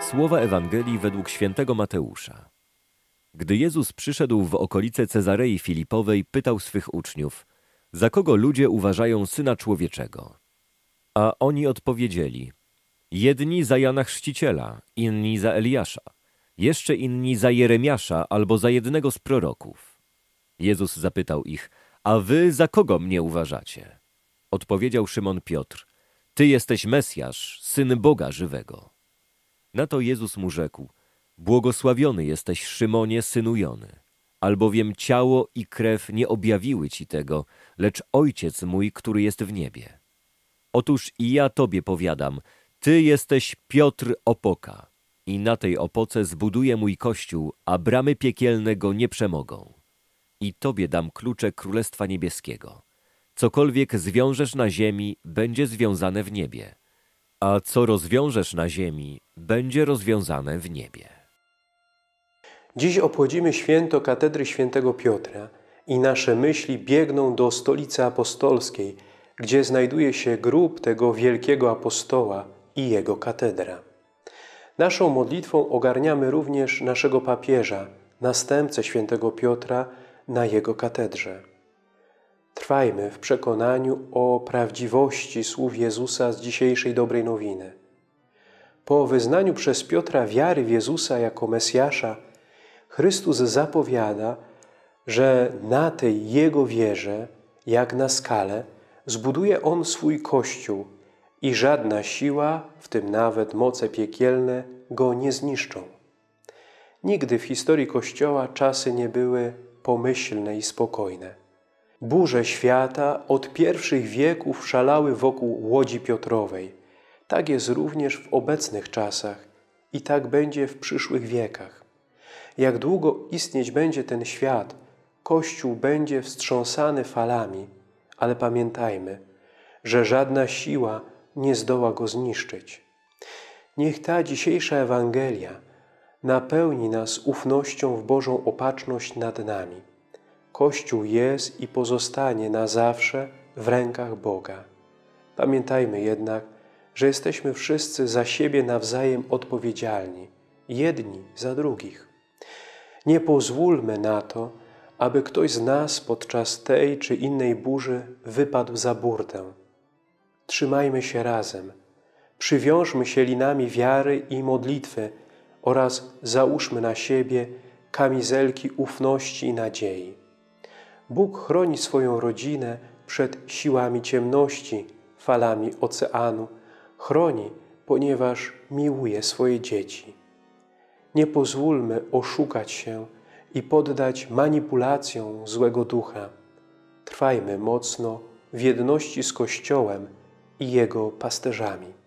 Słowa Ewangelii według świętego Mateusza. Gdy Jezus przyszedł w okolice Cezarei Filipowej, pytał swych uczniów: za kogo ludzie uważają Syna Człowieczego? A oni odpowiedzieli: jedni za Jana Chrzciciela, inni za Eliasza, jeszcze inni za Jeremiasza albo za jednego z proroków. Jezus zapytał ich: a wy za kogo mnie uważacie? Odpowiedział Szymon Piotr: Ty jesteś Mesjasz, Syn Boga żywego. Na to Jezus mu rzekł: błogosławiony jesteś, Szymonie, synu Jony, albowiem ciało i krew nie objawiły ci tego, lecz Ojciec mój, który jest w niebie. Otóż i ja tobie powiadam, ty jesteś Piotr Opoka i na tej opoce zbuduję mój kościół, a bramy piekielne go nie przemogą. I tobie dam klucze Królestwa Niebieskiego. Cokolwiek zwiążesz na ziemi, będzie związane w niebie, a co rozwiążesz na ziemi, będzie rozwiązane w niebie. Dziś obchodzimy święto katedry świętego Piotra i nasze myśli biegną do stolicy apostolskiej, gdzie znajduje się grób tego wielkiego apostoła i jego katedra. Naszą modlitwą ogarniamy również naszego papieża, następcę świętego Piotra na jego katedrze. Trwajmy w przekonaniu o prawdziwości słów Jezusa z dzisiejszej dobrej nowiny. Po wyznaniu przez Piotra wiary w Jezusa jako Mesjasza, Chrystus zapowiada, że na tej Jego wierze, jak na skale, zbuduje On swój Kościół i żadna siła, w tym nawet moce piekielne, go nie zniszczą. Nigdy w historii Kościoła czasy nie były pomyślne i spokojne. Burze świata od pierwszych wieków szalały wokół Łodzi Piotrowej. Tak jest również w obecnych czasach i tak będzie w przyszłych wiekach. Jak długo istnieć będzie ten świat, Kościół będzie wstrząsany falami, ale pamiętajmy, że żadna siła nie zdoła go zniszczyć. Niech ta dzisiejsza Ewangelia napełni nas ufnością w Bożą opatrzność nad nami. Kościół jest i pozostanie na zawsze w rękach Boga. Pamiętajmy jednak, że jesteśmy wszyscy za siebie nawzajem odpowiedzialni, jedni za drugich. Nie pozwólmy na to, aby ktoś z nas podczas tej czy innej burzy wypadł za burtę. Trzymajmy się razem, przywiążmy się linami wiary i modlitwy oraz załóżmy na siebie kamizelki ufności i nadziei. Bóg chroni swoją rodzinę przed siłami ciemności, falami oceanu. Chroni, ponieważ miłuje swoje dzieci. Nie pozwólmy oszukać się i poddać manipulacjom złego ducha. Trwajmy mocno w jedności z Kościołem i Jego pasterzami.